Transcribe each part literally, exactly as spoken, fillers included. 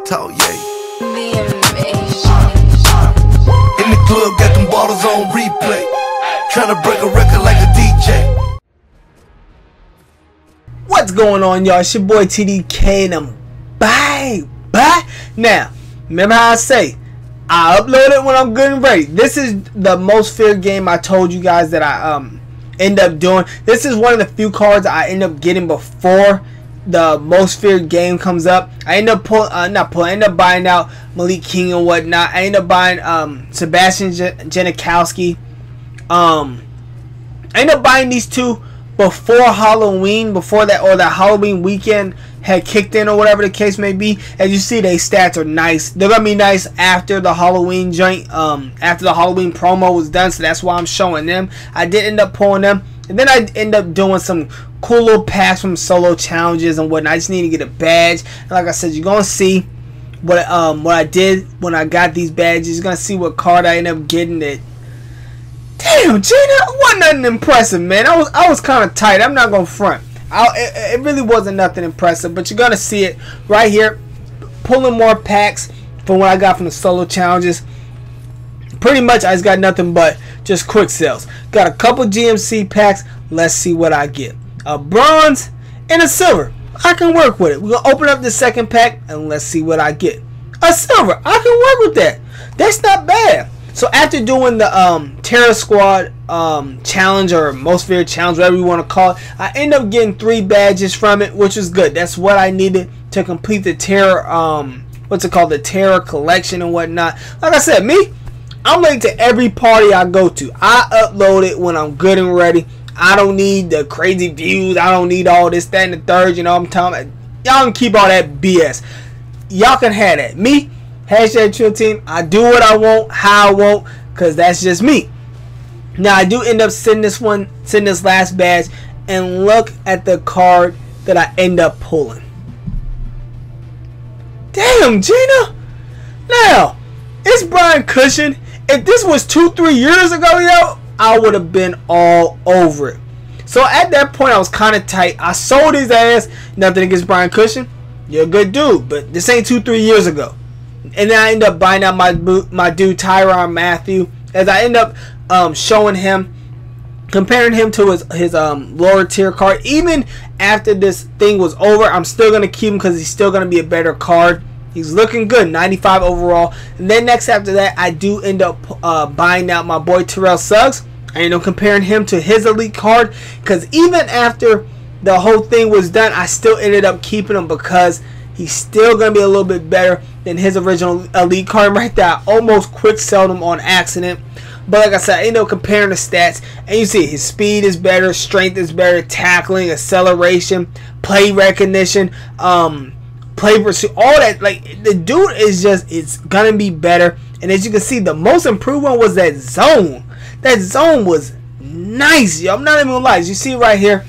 talk, yeah. The invasion. In the club, got them bottles on replay. Tryna break a record like a D J. What's going on, y'all? It's your boy T D K, and I'm back, back. Now, remember how I say, I upload it when I'm good and ready. This is the most feared game I told you guys that I um end up doing. This is one of the few cards I end up getting before the most feared game comes up. I end up pulling, uh, not pulling, I end up buying out Malik King and whatnot. I end up buying um Sebastian Janikowski. Um, I end up buying these two before Halloween, before that, or that Halloween weekend had kicked in, or whatever the case may be. As you see, their stats are nice. They're gonna be nice after the Halloween joint, um, after the Halloween promo was done. So that's why I'm showing them. I did end up pulling them, and then I end up doing some cool little packs from solo challenges and whatnot. I just need to get a badge, and like I said, you're gonna see what um what I did when I got these badges. You're gonna see what card I end up getting. That damn, Gina, wasn't nothing impressive, man. I was I was kind of tight. I'm not gonna front. I, it, it really wasn't nothing impressive, but you're gonna see it right here. Pulling more packs from what I got from the solo challenges. Pretty much, I just got nothing but just quick sales. Got a couple G M C packs. Let's see what I get. A bronze and a silver. I can work with it. We're gonna open up the second pack and let's see what I get. A silver. I can work with that. That's not bad. So after doing the um, Terror Squad um, challenge, or most feared challenge, whatever you want to call it, I end up getting three badges from it, which is good. That's what I needed to complete the Terror, um, what's it called, the Terror collection and whatnot. Like I said, me, I'm late to every party I go to. I upload it when I'm good and ready. I don't need the crazy views. I don't need all this, that, and the third. You know what I'm talking about? Y'all can keep all that B S. Y'all can have that. Me, hashtag Trill Team, I do what I want, how I want, because that's just me. Now, I do end up sending this one, sending this last badge, and look at the card that I end up pulling. Damn, Gina! Now, it's Brian Cushing. If this was two, three years ago, yo, I would have been all over it. So at that point, I was kind of tight. I sold his ass. Nothing against Brian Cushing. You're a good dude, but this ain't two, three years ago. And then I end up buying out my my dude Tyrann Mathieu, as I end up um, showing him, comparing him to his his um, lower tier card. Even after this thing was over, I'm still gonna keep him because he's still gonna be a better card. He's looking good, ninety-five overall. And then next after that, I do end up uh, buying out my boy Terrell Suggs. I end up comparing him to his elite card, because even after the whole thing was done, I still ended up keeping him because he's still going to be a little bit better than his original elite card. Right there, I almost quick sold him on accident. But like I said, I ended up comparing the stats, and you see his speed is better, strength is better, tackling, acceleration, play recognition, um, play pursuit, all that. Like, the dude is just, it's going to be better. And as you can see, the most improved one was that zone. That zone was nice, yo. I'm not even going to lie. As you see right here,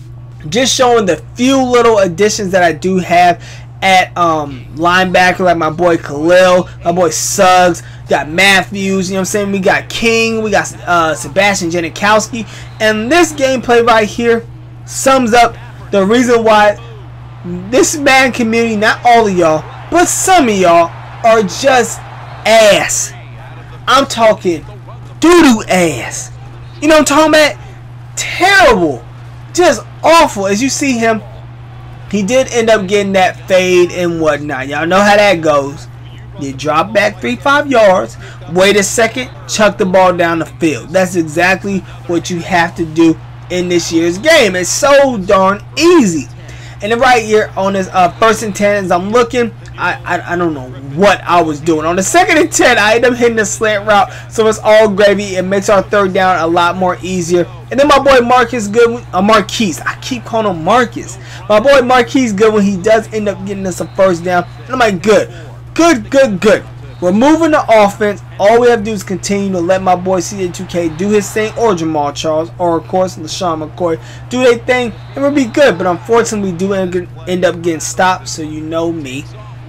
just showing the few little additions that I do have at um, linebacker, like my boy Khalil, my boy Suggs, got Matthews, you know what I'm saying? We got King, we got uh, Sebastian Janikowski. And this gameplay right here sums up the reason why this man community, not all of y'all, but some of y'all, are just ass. I'm talking doo-doo ass. You know what I'm talking about? Terrible. Just awful. As you see him, he did end up getting that fade and whatnot. Y'all know how that goes. You drop back three, five yards, wait a second, chuck the ball down the field. That's exactly what you have to do in this year's game. It's so darn easy. And then right here on this uh, first and ten, as I'm looking, I, I I don't know what I was doing. On the second and ten, I end up hitting the slant route, so it's all gravy. It makes our third down a lot more easier. And then my boy Marcus Goodwin, uh, Marquise, I keep calling him Marcus. My boy Marquise Goodwin, he does end up getting us a first down. And I'm like, good, good, good, good. We're moving the offense. All we have to do is continue to let my boy C J two K do his thing, or Jamal Charles, or of course LaShawn McCoy do their thing, and we'll be good. But unfortunately, we do end up getting stopped, so you know me.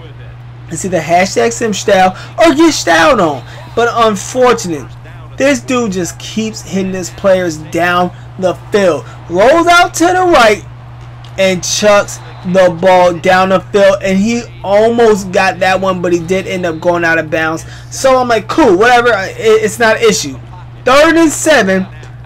It's either hashtag sim style or get styled on. But unfortunately, this dude just keeps hitting his players down the field. Rolls out to the right and chucks the ball down the field, and he almost got that one, but he did end up going out of bounds. So I'm like, cool, whatever, it's not an issue. Third and seven.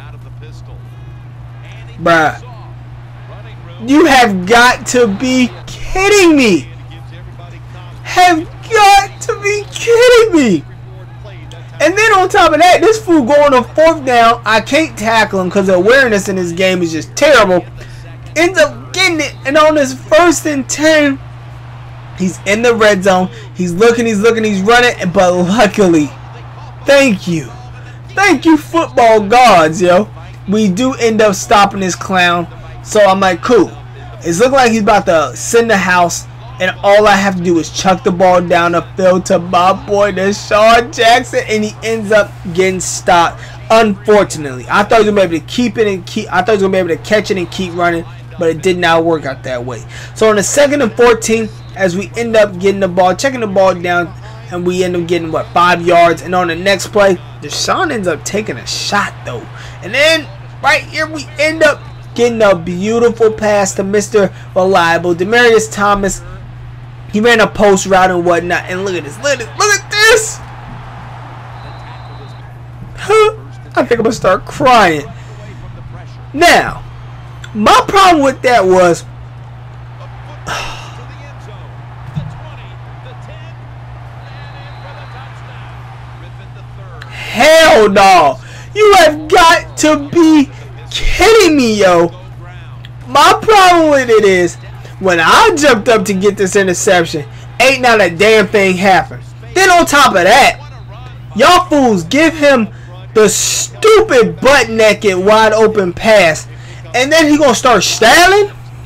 Bruh, you have got to be kidding me. Have got to be kidding me. And then on top of that, this fool going on fourth down. I can't tackle him because the awareness in this game is just terrible. Ends up getting it, and on his first and ten, he's in the red zone. He's looking, he's looking, he's running, but luckily, thank you, thank you, football gods, yo. We do end up stopping this clown. So I'm like, cool. It's looking like he's about to send the house, and all I have to do is chuck the ball down the field to my boy Deshaun Jackson, and he ends up getting stopped. Unfortunately, I thought he was gonna be able to keep it and keep. I thought he was gonna be able to catch it and keep running, but it did not work out that way. So on the second and fourteen, as we end up getting the ball, checking the ball down, and we end up getting what, five yards. And on the next play, Deshaun ends up taking a shot though, and then right here we end up getting a beautiful pass to Mister Reliable, Demaryius Thomas. He ran a post route and whatnot, and look at this, look at this, look at this. Huh? I think I'm gonna start crying. Now, my problem with that was, hell no. You have got to be kidding me, yo. My problem with it is, when I jumped up to get this interception, ain't not a damn thing happened. Then on top of that, y'all fools give him the stupid butt naked wide open pass, and then he gonna start styling.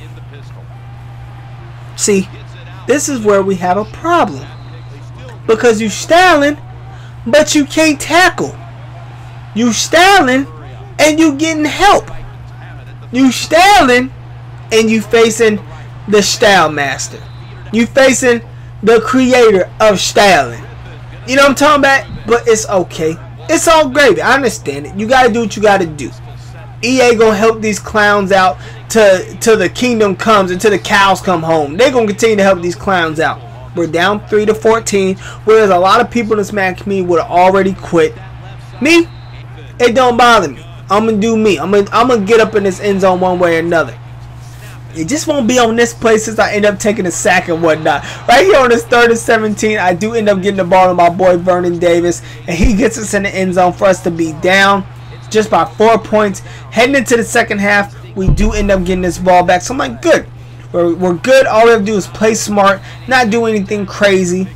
See, this is where we have a problem, because you styling, but you can't tackle. You styling, and you getting help. You styling, and you facing the style master. You facing the creator of styling. You know what I'm talking about? But it's okay. It's all gravy. I understand it. You gotta do what you gotta do. E A gonna help these clowns out to till the kingdom comes, until the cows come home. They're gonna continue to help these clowns out. We're down three to fourteen, whereas a lot of people in this man community would have already quit. Me, it don't bother me. I'm gonna do me. I'm gonna I'm gonna get up in this end zone one way or another. It just won't be on this play since I end up taking a sack and whatnot. Right here on this third and seventeen, I do end up getting the ball to my boy Vernon Davis, and he gets us in the end zone for us to be down just by four points. Heading into the second half, we do end up getting this ball back. So I'm like, good. We're, we're good. All we have to do is play smart, not do anything crazy.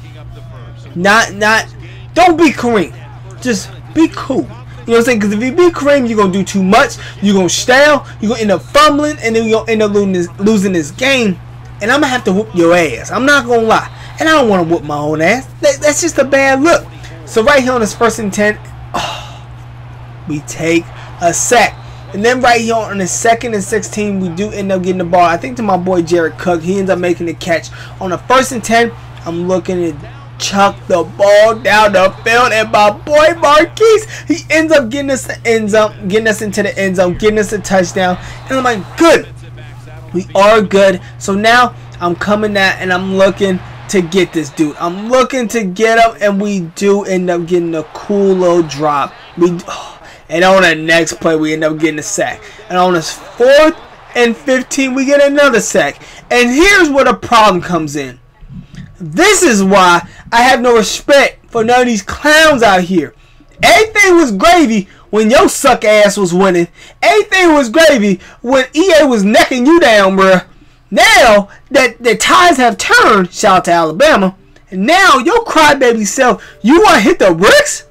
Not, not, don't be Kareem. Just be cool. You know what I'm saying? Because if you be Kareem, you're going to do too much. You're going to stale. You're going to end up fumbling. And then you're going to end up losing this, losing this game. And I'm going to have to whoop your ass. I'm not going to lie. And I don't want to whoop my own ass. That, that's just a bad look. So right here on this first and ten, oh, we take a sack. And then right here on the second and sixteen, we do end up getting the ball, I think, to my boy Jared Cook. He ends up making the catch. On the first and ten, I'm looking at chuck the ball down the field, and my boy Marquise, he ends up getting us the end zone, getting us into the end zone, getting us a touchdown. And I'm like, good, we are good. So now I'm coming at and I'm looking to get this dude. I'm looking to get him, and we do end up getting a cool little drop. We oh, and on the next play we end up getting a sack. And on this fourth and fifteen, we get another sack. And here's where the problem comes in. This is why I have no respect for none of these clowns out here. Everything was gravy when your suck ass was winning. Everything was gravy when E A was necking you down, bruh. Now that the tides have turned, shout out to Alabama, and now your crybaby self, you want to hit the bricks?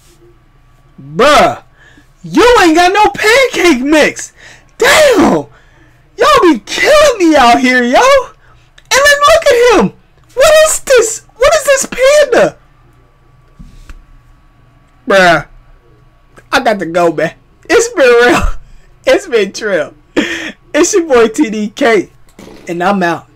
Bruh, you ain't got no pancake mix. Damn, y'all be killing me out here, yo. And then look at him. What is this? What is this panda? Bruh, I got to go, man. It's been real. It's been trill. It's your boy T D K, and I'm out.